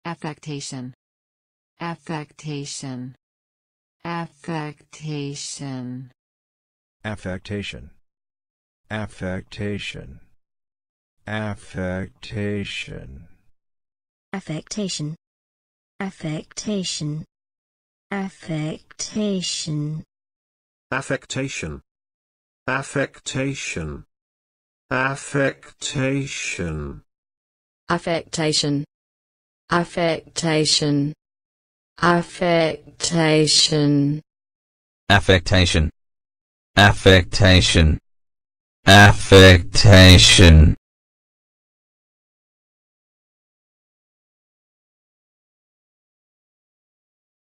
affectation, affectation, affectation, affectation, affectation, affectation, affectation, affectation, affectation, affectation, affectation, affectation, affectation, affectation, affectation, affectation, affectation, affectation.